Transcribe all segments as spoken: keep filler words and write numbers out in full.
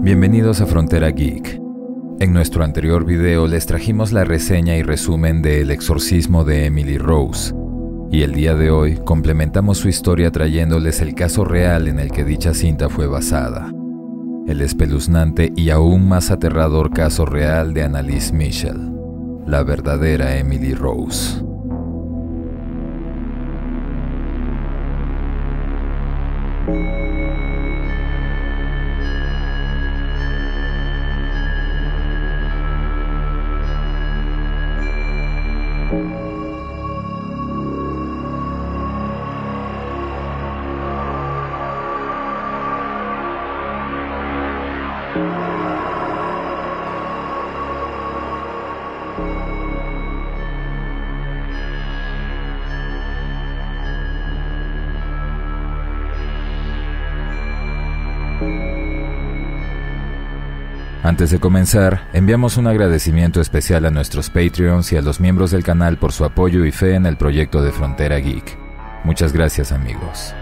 Bienvenidos a Frontera Geek. En nuestro anterior video les trajimos la reseña y resumen de El exorcismo de Emily Rose, y el día de hoy complementamos su historia trayéndoles el caso real en el que dicha cinta fue basada, el espeluznante y aún más aterrador caso real de Annalise Michel, la verdadera Emily Rose. Antes de comenzar, enviamos un agradecimiento especial a nuestros Patreons y a los miembros del canal por su apoyo y fe en el proyecto de Frontera Geek. Muchas gracias, amigos.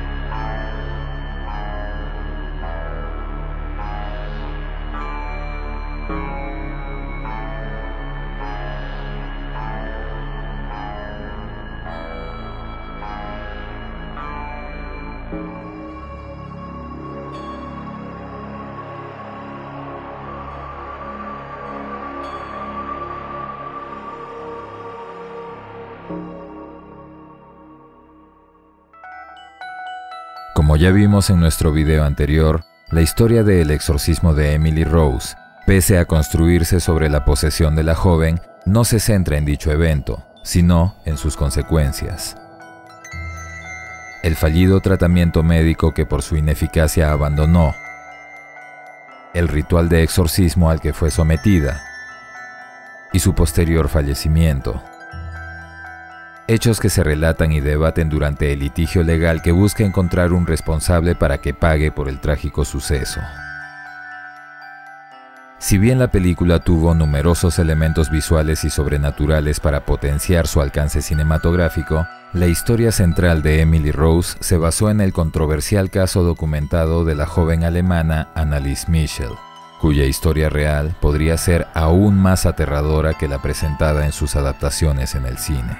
Como ya vimos en nuestro video anterior, la historia de El exorcismo de Emily Rose, pese a construirse sobre la posesión de la joven, no se centra en dicho evento, sino en sus consecuencias. El fallido tratamiento médico que por su ineficacia abandonó, el ritual de exorcismo al que fue sometida y su posterior fallecimiento. Hechos que se relatan y debaten durante el litigio legal que busca encontrar un responsable para que pague por el trágico suceso. Si bien la película tuvo numerosos elementos visuales y sobrenaturales para potenciar su alcance cinematográfico, la historia central de Emily Rose se basó en el controversial caso documentado de la joven alemana Annalise Michel, cuya historia real podría ser aún más aterradora que la presentada en sus adaptaciones en el cine.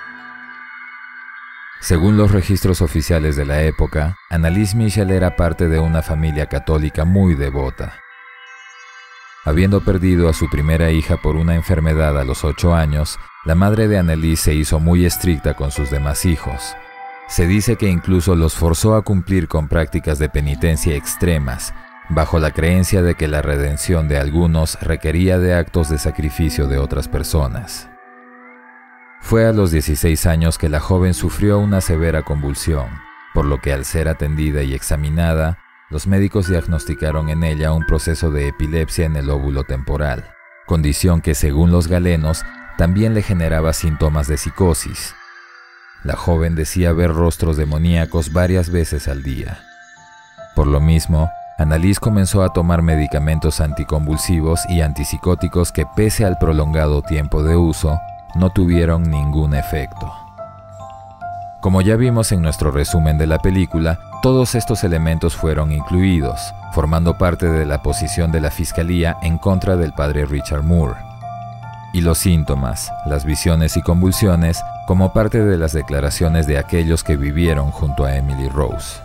Según los registros oficiales de la época, Annalise Michel era parte de una familia católica muy devota. Habiendo perdido a su primera hija por una enfermedad a los ocho años, la madre de Annalise se hizo muy estricta con sus demás hijos. Se dice que incluso los forzó a cumplir con prácticas de penitencia extremas, bajo la creencia de que la redención de algunos requería de actos de sacrificio de otras personas. Fue a los dieciséis años que la joven sufrió una severa convulsión, por lo que al ser atendida y examinada, los médicos diagnosticaron en ella un proceso de epilepsia en el lóbulo temporal, condición que según los galenos también le generaba síntomas de psicosis. La joven decía ver rostros demoníacos varias veces al día. Por lo mismo, Annalise comenzó a tomar medicamentos anticonvulsivos y antipsicóticos que, pese al prolongado tiempo de uso, no tuvieron ningún efecto. Como ya vimos en nuestro resumen de la película, todos estos elementos fueron incluidos, formando parte de la posición de la fiscalía en contra del padre Richard Moore, y los síntomas, las visiones y convulsiones como parte de las declaraciones de aquellos que vivieron junto a Emily Rose.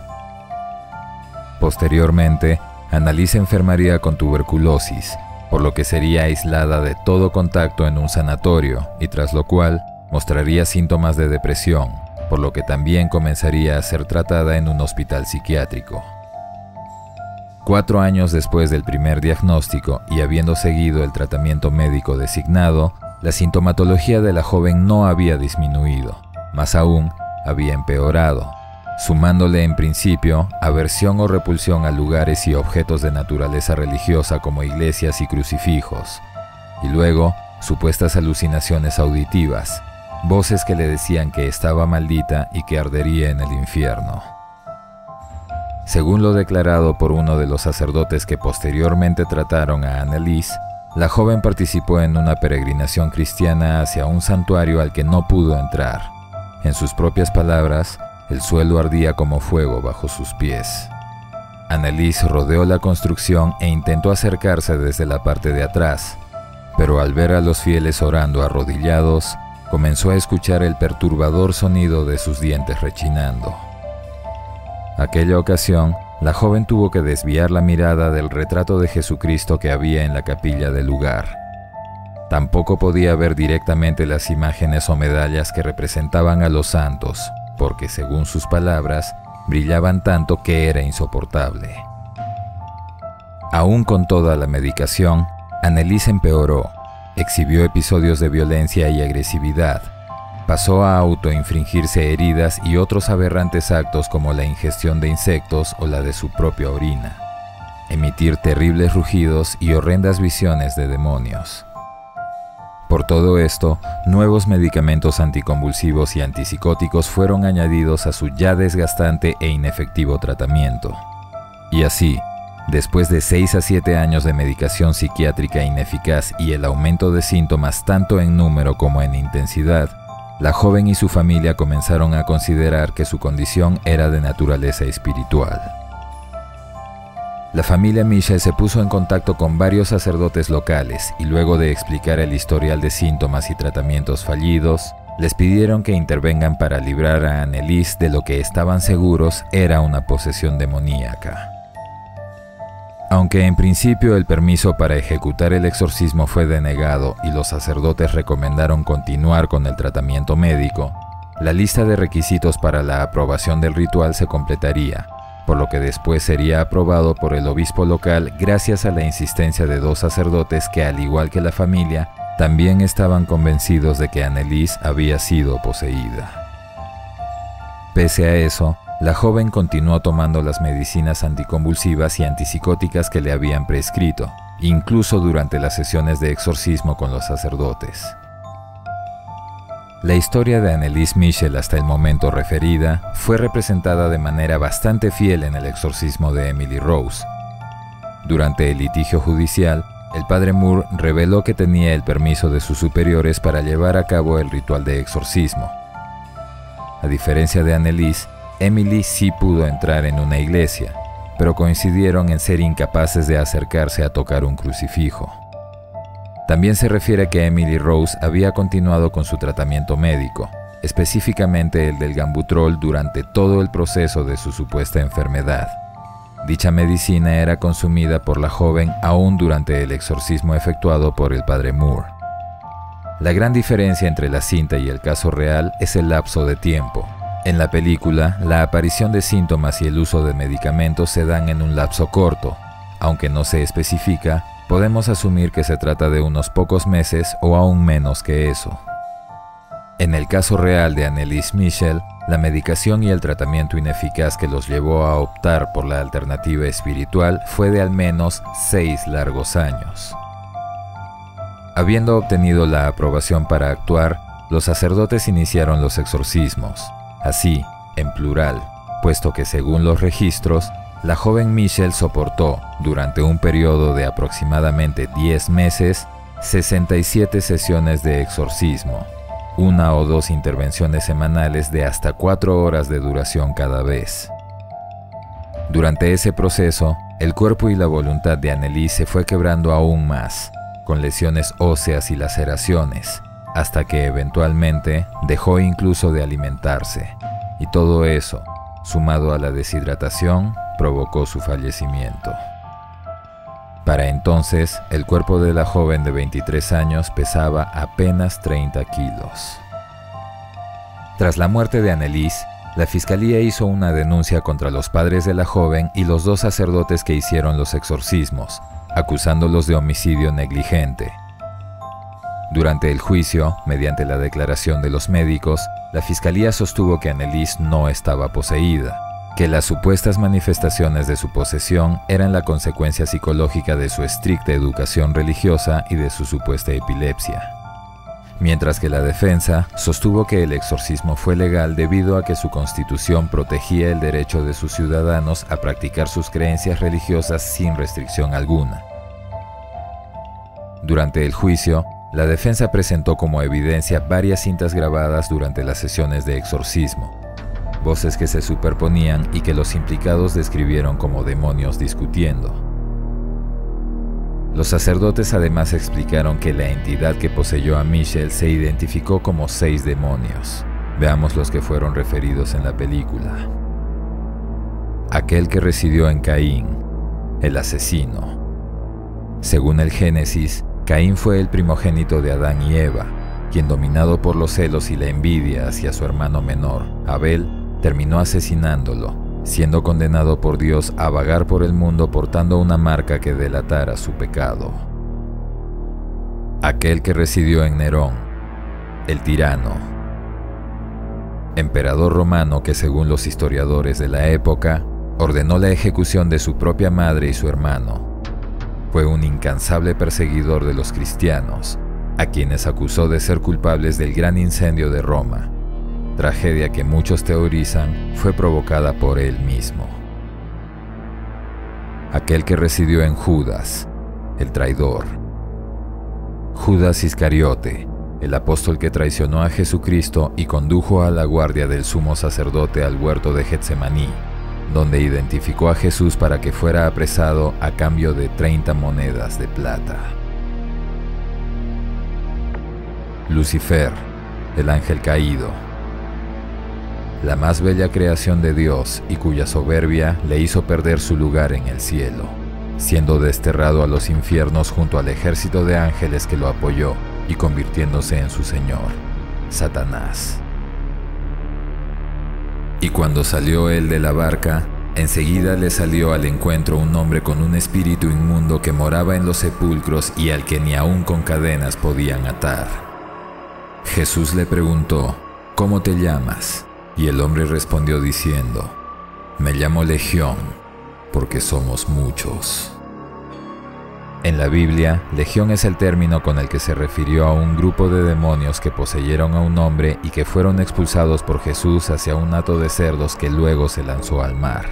Posteriormente, Annalise enfermaría con tuberculosis, por lo que sería aislada de todo contacto en un sanatorio y tras lo cual mostraría síntomas de depresión, por lo que también comenzaría a ser tratada en un hospital psiquiátrico. Cuatro años después del primer diagnóstico y habiendo seguido el tratamiento médico designado, la sintomatología de la joven no había disminuido, más aún había empeorado, sumándole en principio aversión o repulsión a lugares y objetos de naturaleza religiosa como iglesias y crucifijos, y luego supuestas alucinaciones auditivas, voces que le decían que estaba maldita y que ardería en el infierno. Según lo declarado por uno de los sacerdotes que posteriormente trataron a Annalise, la joven participó en una peregrinación cristiana hacia un santuario al que no pudo entrar. En sus propias palabras, el suelo ardía como fuego bajo sus pies. Anneliese rodeó la construcción e intentó acercarse desde la parte de atrás, pero al ver a los fieles orando arrodillados, comenzó a escuchar el perturbador sonido de sus dientes rechinando. Aquella ocasión, la joven tuvo que desviar la mirada del retrato de Jesucristo que había en la capilla del lugar. Tampoco podía ver directamente las imágenes o medallas que representaban a los santos, porque según sus palabras, brillaban tanto que era insoportable. Aún con toda la medicación, Anneliese empeoró, exhibió episodios de violencia y agresividad, pasó a autoinfligirse heridas y otros aberrantes actos como la ingestión de insectos o la de su propia orina, emitir terribles rugidos y horrendas visiones de demonios. Por todo esto, nuevos medicamentos anticonvulsivos y antipsicóticos fueron añadidos a su ya desgastante e inefectivo tratamiento. Y así, después de seis a siete años de medicación psiquiátrica ineficaz y el aumento de síntomas tanto en número como en intensidad, la joven y su familia comenzaron a considerar que su condición era de naturaleza espiritual. La familia Michel se puso en contacto con varios sacerdotes locales y luego de explicar el historial de síntomas y tratamientos fallidos, les pidieron que intervengan para librar a Anneliese de lo que estaban seguros era una posesión demoníaca. Aunque en principio el permiso para ejecutar el exorcismo fue denegado y los sacerdotes recomendaron continuar con el tratamiento médico, la lista de requisitos para la aprobación del ritual se completaría, por lo que después sería aprobado por el obispo local gracias a la insistencia de dos sacerdotes que, al igual que la familia, también estaban convencidos de que Anneliese había sido poseída. Pese a eso, la joven continuó tomando las medicinas anticonvulsivas y antipsicóticas que le habían prescrito, incluso durante las sesiones de exorcismo con los sacerdotes. La historia de Anneliese Michel hasta el momento referida fue representada de manera bastante fiel en el exorcismo de Emily Rose. Durante el litigio judicial, el padre Moore reveló que tenía el permiso de sus superiores para llevar a cabo el ritual de exorcismo. A diferencia de Anneliese, Emily sí pudo entrar en una iglesia, pero coincidieron en ser incapaces de acercarse a tocar un crucifijo. También se refiere que Emily Rose había continuado con su tratamiento médico, específicamente el del Gambutrol, durante todo el proceso de su supuesta enfermedad. Dicha medicina era consumida por la joven aún durante el exorcismo efectuado por el padre Moore. La gran diferencia entre la cinta y el caso real es el lapso de tiempo. En la película, la aparición de síntomas y el uso de medicamentos se dan en un lapso corto. Aunque no se especifica, podemos asumir que se trata de unos pocos meses o aún menos que eso. En el caso real de Anneliese Michel, la medicación y el tratamiento ineficaz que los llevó a optar por la alternativa espiritual fue de al menos seis largos años. Habiendo obtenido la aprobación para actuar, los sacerdotes iniciaron los exorcismos, así, en plural, puesto que según los registros, la joven Michel soportó, durante un periodo de aproximadamente diez meses, sesenta y siete sesiones de exorcismo, una o dos intervenciones semanales de hasta cuatro horas de duración cada vez. Durante ese proceso, el cuerpo y la voluntad de Anneliese se fue quebrando aún más, con lesiones óseas y laceraciones, hasta que eventualmente dejó incluso de alimentarse, y todo eso, sumado a la deshidratación, provocó su fallecimiento. Para entonces, el cuerpo de la joven de veintitrés años pesaba apenas treinta kilos. Tras la muerte de Anneliese, la fiscalía hizo una denuncia contra los padres de la joven y los dos sacerdotes que hicieron los exorcismos, acusándolos de homicidio negligente. Durante el juicio, mediante la declaración de los médicos, la fiscalía sostuvo que Anneliese no estaba poseída, que las supuestas manifestaciones de su posesión eran la consecuencia psicológica de su estricta educación religiosa y de su supuesta epilepsia. Mientras que la defensa sostuvo que el exorcismo fue legal debido a que su constitución protegía el derecho de sus ciudadanos a practicar sus creencias religiosas sin restricción alguna. Durante el juicio, la defensa presentó como evidencia varias cintas grabadas durante las sesiones de exorcismo, voces que se superponían y que los implicados describieron como demonios discutiendo. Los sacerdotes además explicaron que la entidad que poseyó a Michelle se identificó como seis demonios. Veamos los que fueron referidos en la película. Aquel que residió en Caín, el asesino. Según el Génesis, Caín fue el primogénito de Adán y Eva, quien, dominado por los celos y la envidia hacia su hermano menor, Abel, terminó asesinándolo, siendo condenado por Dios a vagar por el mundo portando una marca que delatara su pecado. Aquel que residió en Nerón, el tirano. Emperador romano que, según los historiadores de la época, ordenó la ejecución de su propia madre y su hermano. Fue un incansable perseguidor de los cristianos, a quienes acusó de ser culpables del gran incendio de Roma, tragedia que muchos teorizan fue provocada por él mismo. Aquel que residió en Judas, el traidor. Judas Iscariote, el apóstol que traicionó a Jesucristo y condujo a la guardia del sumo sacerdote al huerto de Getsemaní, donde identificó a Jesús para que fuera apresado a cambio de treinta monedas de plata. Lucifer, el ángel caído. La más bella creación de Dios y cuya soberbia le hizo perder su lugar en el cielo, siendo desterrado a los infiernos junto al ejército de ángeles que lo apoyó y convirtiéndose en su señor, Satanás. Y cuando salió él de la barca, enseguida le salió al encuentro un hombre con un espíritu inmundo que moraba en los sepulcros y al que ni aun con cadenas podían atar. Jesús le preguntó, ¿cómo te llamas? Y el hombre respondió diciendo, me llamo Legión, porque somos muchos. En la Biblia, legión es el término con el que se refirió a un grupo de demonios que poseyeron a un hombre y que fueron expulsados por Jesús hacia un hato de cerdos que luego se lanzó al mar.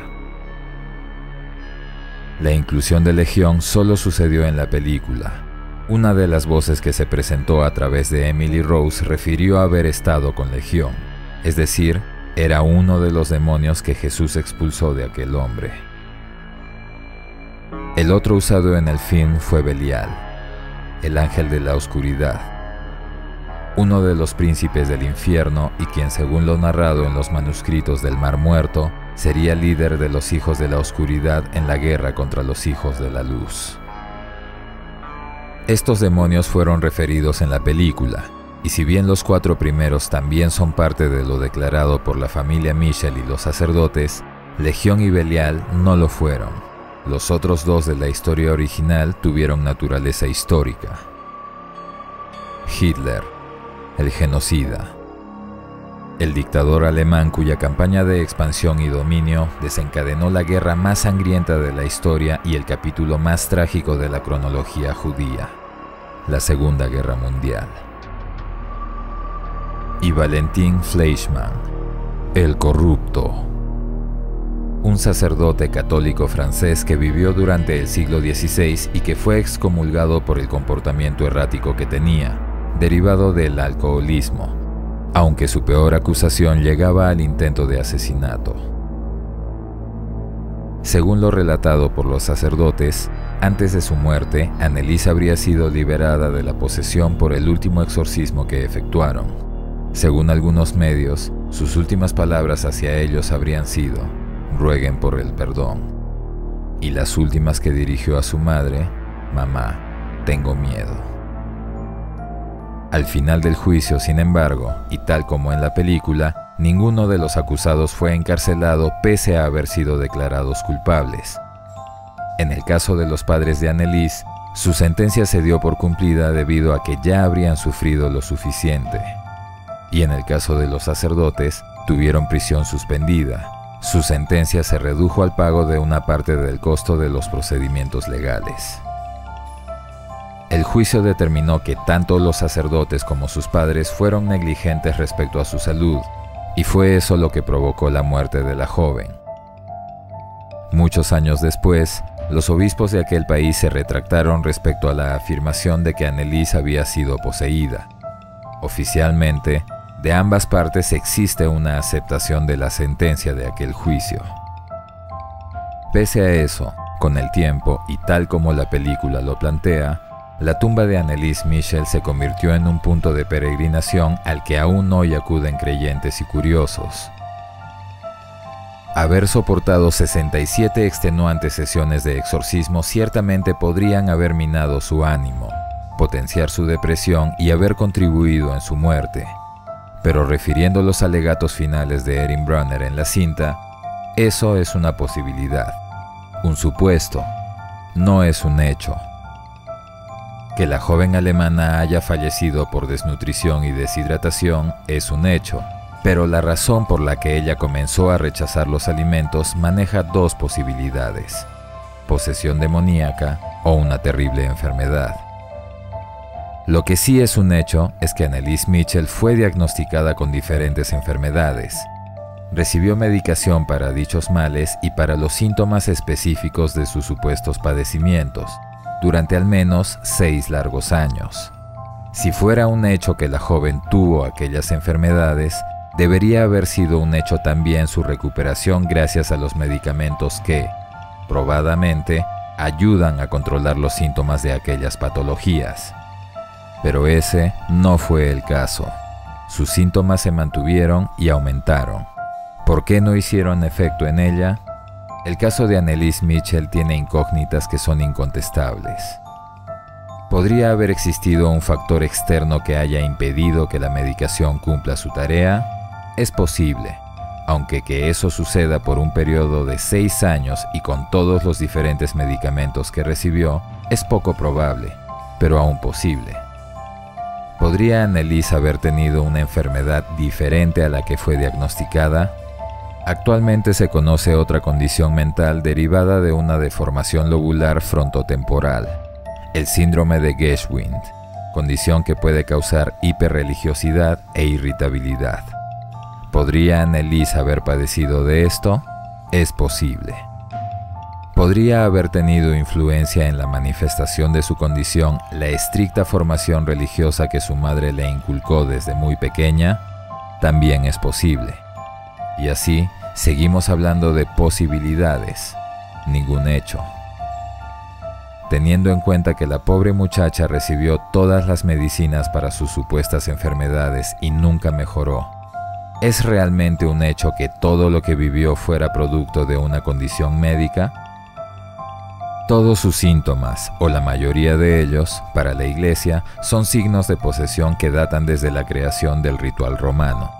La inclusión de legión solo sucedió en la película. Una de las voces que se presentó a través de Emily Rose refirió a haber estado con legión, es decir, era uno de los demonios que Jesús expulsó de aquel hombre. El otro usado en el film fue Belial, el ángel de la oscuridad, uno de los príncipes del infierno y quien, según lo narrado en los manuscritos del Mar Muerto, sería líder de los hijos de la oscuridad en la guerra contra los hijos de la luz. Estos demonios fueron referidos en la película, y si bien los cuatro primeros también son parte de lo declarado por la familia Michelle y los sacerdotes, Legión y Belial no lo fueron. Los otros dos de la historia original tuvieron naturaleza histórica. Hitler, el genocida. El dictador alemán cuya campaña de expansión y dominio desencadenó la guerra más sangrienta de la historia y el capítulo más trágico de la cronología judía, la Segunda Guerra Mundial. Y Valentin Fleischmann, el corrupto. Un sacerdote católico francés que vivió durante el siglo dieciséis y que fue excomulgado por el comportamiento errático que tenía, derivado del alcoholismo, aunque su peor acusación llegaba al intento de asesinato. Según lo relatado por los sacerdotes, antes de su muerte, Anneliese habría sido liberada de la posesión por el último exorcismo que efectuaron. Según algunos medios, sus últimas palabras hacia ellos habrían sido: rueguen por el perdón. Y las últimas que dirigió a su madre: mamá, tengo miedo. Al final del juicio, sin embargo, y tal como en la película, ninguno de los acusados fue encarcelado pese a haber sido declarados culpables. En el caso de los padres de Anneliese, su sentencia se dio por cumplida debido a que ya habrían sufrido lo suficiente. Y en el caso de los sacerdotes, tuvieron prisión suspendida. Su sentencia se redujo al pago de una parte del costo de los procedimientos legales. El juicio determinó que tanto los sacerdotes como sus padres fueron negligentes respecto a su salud, y fue eso lo que provocó la muerte de la joven. Muchos años después, los obispos de aquel país se retractaron respecto a la afirmación de que Anneliese había sido poseída. Oficialmente, De ambas partes existe una aceptación de la sentencia de aquel juicio. Pese a eso, con el tiempo y tal como la película lo plantea, la tumba de Anneliese Michel se convirtió en un punto de peregrinación al que aún hoy acuden creyentes y curiosos. Haber soportado sesenta y siete extenuantes sesiones de exorcismo ciertamente podrían haber minado su ánimo, potenciar su depresión y haber contribuido en su muerte. Pero refiriendo los alegatos finales de Erin Brunner en la cinta, eso es una posibilidad, un supuesto, no es un hecho. Que la joven alemana haya fallecido por desnutrición y deshidratación es un hecho, pero la razón por la que ella comenzó a rechazar los alimentos maneja dos posibilidades: posesión demoníaca o una terrible enfermedad. Lo que sí es un hecho es que Anneliese Michel fue diagnosticada con diferentes enfermedades. Recibió medicación para dichos males y para los síntomas específicos de sus supuestos padecimientos, durante al menos seis largos años. Si fuera un hecho que la joven tuvo aquellas enfermedades, debería haber sido un hecho también su recuperación gracias a los medicamentos que, probadamente, ayudan a controlar los síntomas de aquellas patologías. Pero ese no fue el caso. Sus síntomas se mantuvieron y aumentaron. ¿Por qué no hicieron efecto en ella? El caso de Anneliese Michel tiene incógnitas que son incontestables. ¿Podría haber existido un factor externo que haya impedido que la medicación cumpla su tarea? Es posible, aunque que eso suceda por un periodo de seis años y con todos los diferentes medicamentos que recibió, es poco probable, pero aún posible. ¿Podría Anneliese haber tenido una enfermedad diferente a la que fue diagnosticada? Actualmente se conoce otra condición mental derivada de una deformación lobular frontotemporal, el síndrome de Geschwind, condición que puede causar hiperreligiosidad e irritabilidad. ¿Podría Anneliese haber padecido de esto? Es posible. ¿Podría haber tenido influencia en la manifestación de su condición la estricta formación religiosa que su madre le inculcó desde muy pequeña? También es posible. Y así, seguimos hablando de posibilidades, ningún hecho. Teniendo en cuenta que la pobre muchacha recibió todas las medicinas para sus supuestas enfermedades y nunca mejoró, ¿es realmente un hecho que todo lo que vivió fuera producto de una condición médica? Todos sus síntomas, o la mayoría de ellos, para la Iglesia, son signos de posesión que datan desde la creación del ritual romano.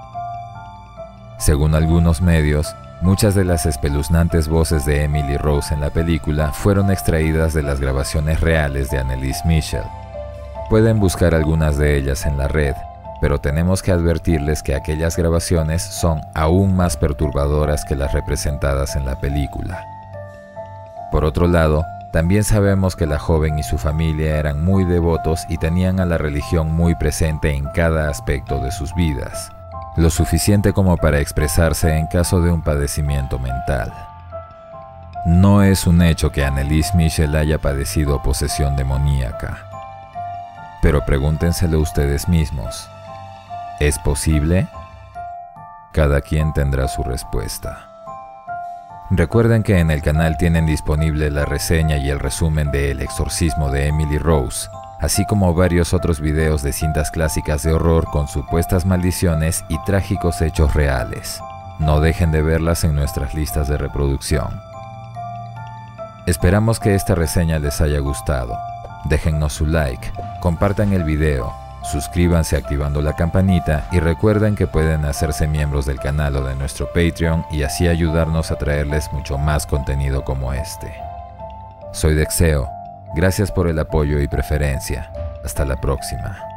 Según algunos medios, muchas de las espeluznantes voces de Emily Rose en la película fueron extraídas de las grabaciones reales de Anneliese Michel. Pueden buscar algunas de ellas en la red, pero tenemos que advertirles que aquellas grabaciones son aún más perturbadoras que las representadas en la película. Por otro lado, también sabemos que la joven y su familia eran muy devotos y tenían a la religión muy presente en cada aspecto de sus vidas, lo suficiente como para expresarse en caso de un padecimiento mental. No es un hecho que Anneliese Michel haya padecido posesión demoníaca. Pero pregúntenselo ustedes mismos. ¿Es posible? Cada quien tendrá su respuesta. Recuerden que en el canal tienen disponible la reseña y el resumen de El exorcismo de Emily Rose, así como varios otros videos de cintas clásicas de horror con supuestas maldiciones y trágicos hechos reales. No dejen de verlas en nuestras listas de reproducción. Esperamos que esta reseña les haya gustado. Déjennos su like, compartan el video, suscríbanse activando la campanita y recuerden que pueden hacerse miembros del canal o de nuestro Patreon y así ayudarnos a traerles mucho más contenido como este. Soy Dexeo. Gracias por el apoyo y preferencia. Hasta la próxima.